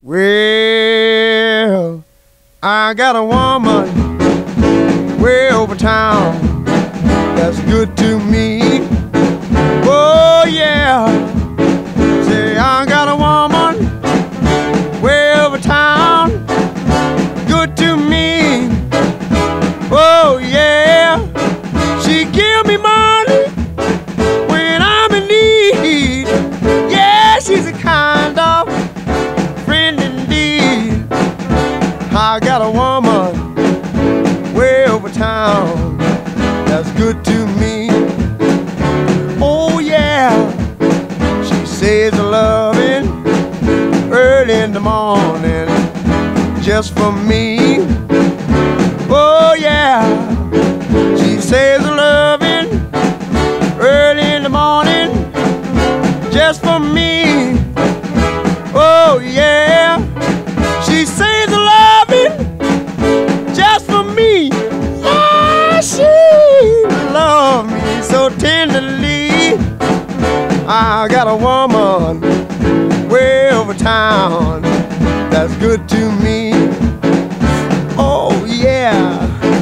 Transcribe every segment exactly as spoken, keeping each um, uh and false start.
Well, I got a woman way over town that's good to me. Oh yeah, say I got a woman way over town, good to me. Oh yeah, she give me money when I'm in need. Yeah, she's a kind of friend indeed. I got a woman way over town that's good to me. Oh yeah, she says a loving early in the morning just for me. Oh yeah, she says a loving early in the morning just for me. Oh yeah, she says a loving just for me. Yeah, she loves me so tenderly. I got a woman way over town that's good to me. Oh yeah.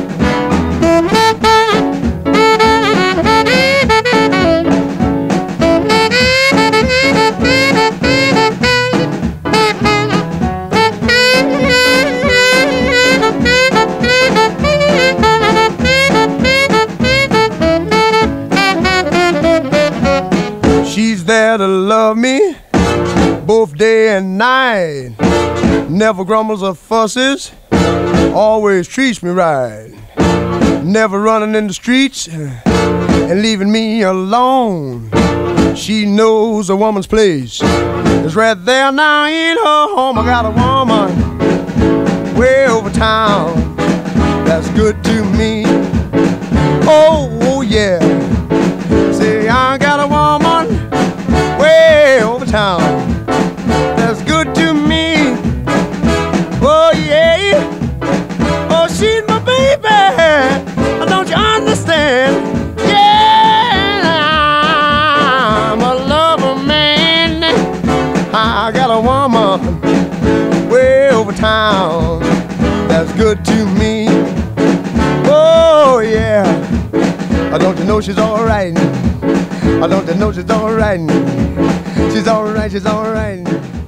She's there to love me both day and night. Never grumbles or fusses, always treats me right. Never running in the streets and leaving me alone. She knows a woman's place is right there now in her home. I got a woman way over town that's good to me. Oh, oh yeah, say I got a woman way over town that's good to me. Oh yeah, oh she's my baby, don't you understand? Yeah, I'm a lover man. I got a woman way over town that's good to me. Oh yeah, don't you know she's alright? I don't you know she's alright? She's alright, she's alright.